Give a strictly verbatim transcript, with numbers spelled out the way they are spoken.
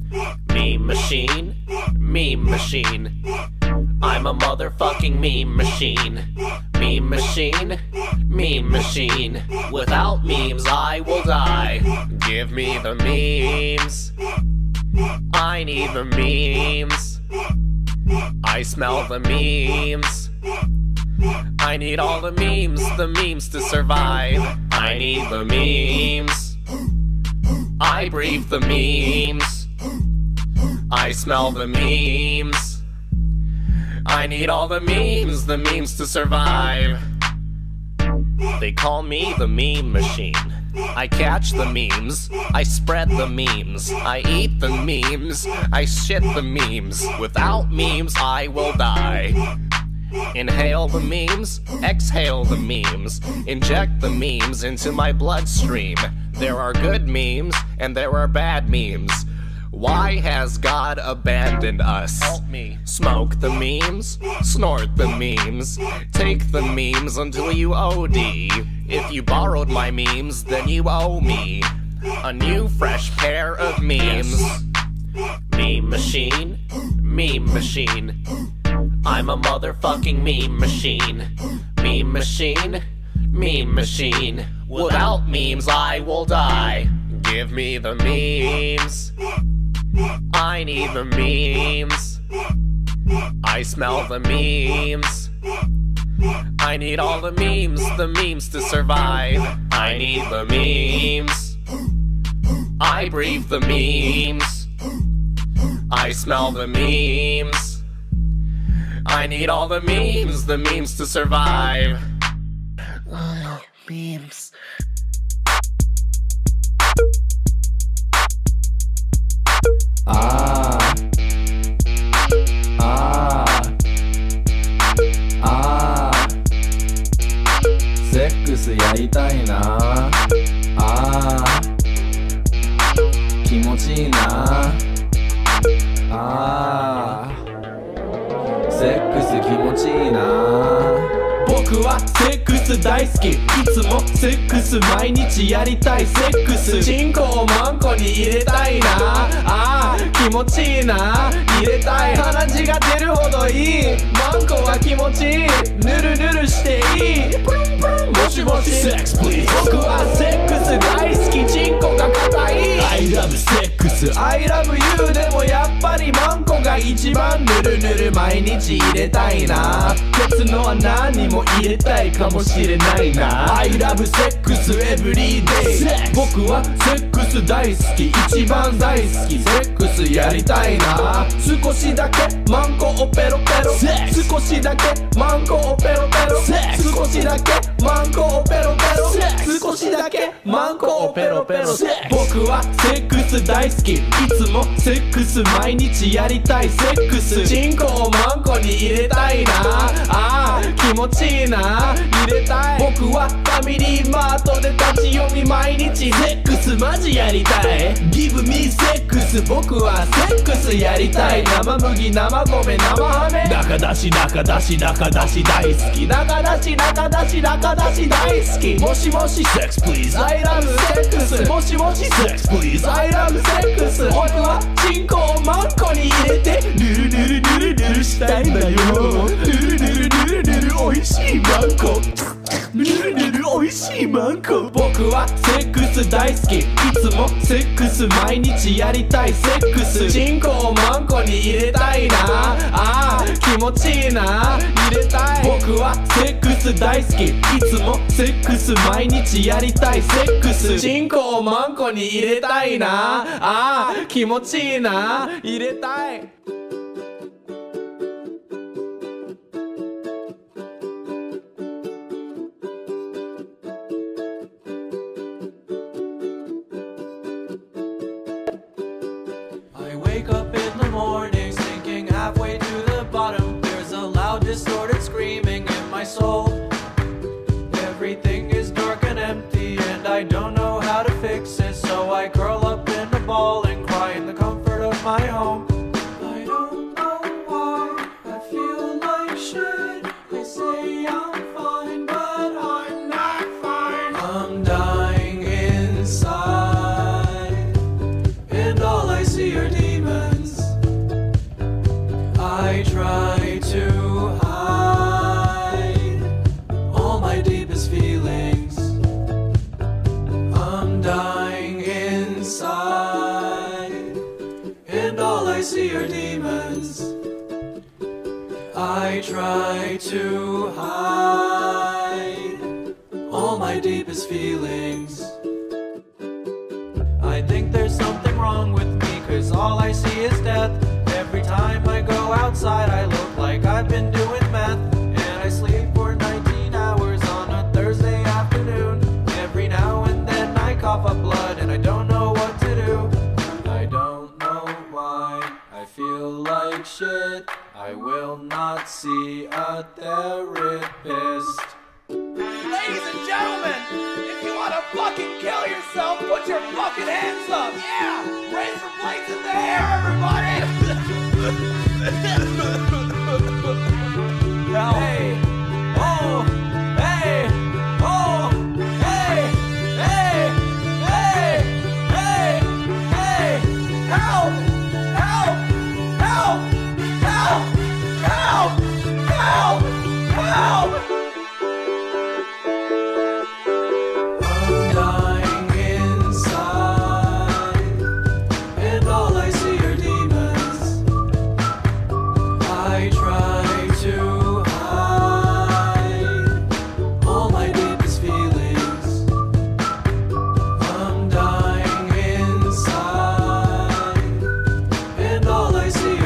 Meme machine, meme machine. I'm a motherfucking meme machine. Meme machine, meme machine. Without memes I will die. Give me the memes. I need the memes. I smell the memes. I need all the memes, the memes to survive. I need the memes. I breathe the memes. I smell the memes. I need all the memes, the memes to survive. They call me the meme machine. I catch the memes, I spread the memes, I eat the memes, I shit the memes. Without memes I will die. Inhale the memes, exhale the memes, inject the memes into my bloodstream. There are good memes and there are bad memes. Why has God abandoned us? Help me. Smoke the memes, snort the memes, take the memes until you O D. If you borrowed my memes, then you owe me a new fresh pair of memes. Meme machine, meme machine. I'm a motherfucking meme machine. Meme machine, meme machine. Without memes I will die. Give me the memes. I need the memes. I smell the memes. I need all the memes, the memes to survive. I need the memes. I breathe the memes. I smell the memes. I need all the memes, the memes to survive. Oh, memes. Ah, ah, ah、セックスやりたいな。あー、気持ちいいな。あー、セックス気持ちいいな。僕はセックス大好き。いつもセックス毎日やりたい。セックスチンコをマンコに入れたいな。あー、気持ちいいな。入れたい。鼻血が出るほどいい。マンコは気持ちいい。ぬるぬるしていい。プルンプルンもしもしセックスプリーズ。僕はセックス大好き。チンコが硬い。 I love セックス I love you。 でもやっぱりマンコが一番ぬるぬる毎日入れたいな。ケツの穴にも入れたいかもしれないな。 I love セックス every day。 僕はセックス大好き。一番大好き。セックスやりたいな。少しだけマンコをペロペロ。少しだけマンコをペロペロ。少しだけマンコをペロペロ。少しだけマンコをペロペロ。僕はセックス大好き。いつもセックス毎日やりたい。セックスチンコをマンコに入れたいな。あー、気持ちいいな。入れたい。僕はファミリーマートで立ち読み毎日。セックスマジやりたい。 Give me セックス。僕はセックスやりたい。生麦生米生ハメ。中出し中出し中出し大好き。中出し中出し中出し大好き。もしもしセックス please I love セックス。もしもしセックス please I love セックス。僕はチンコをマンコに入れてヌルヌルヌルヌルしたいんだよ。ヌルヌルヌルヌルおいしいマンコ。ぬるぬるおいしいマンコ。僕はセックス大好き。いつもセックス毎日やりたい。セックスチンコをマンコに入れたいな。あー、気持ちいいな。入れたい。僕はセックス大好き。いつもセックス毎日やりたい。セックスチンコをマンコに入れたいな。あー、気持ちいいな。入れたい。 Wake up in the morning, sinking halfway to the bottom. There's a loud distorted screaming in my soul. Everything is dark and empty and I don't know how to fix it. So I curl up in a ball and cry in the comfort of my home. I don't know why I feel like shit. They say I'm fine but I'm not fine. I'm dying inside and all I see see are demons. I try to hide all my deepest feelings. I'm dying inside, and all I see are demons. I try to hide all my deepest feelings. I think there's something wrong with me, cause all I see is death. Every time I go outside I look like I've been doing meth. And I sleep for nineteen hours on a Thursday afternoon. Every now and then I cough up blood and I don't know what to do. I don't know why I feel like shit. I will not see a therapist. Ladies and gentlemen, if you want to fucking kill yourself, put your fucking hands up. Yeah, raise your plates in the air, everybody. Hey, oh, hey, oh, hey, hey, hey, hey, hey, help, help, help, help, help, help, help. I'm dying inside, and all I see are demons. I try to hide all my deepest feelings. I'm dying inside, and all I see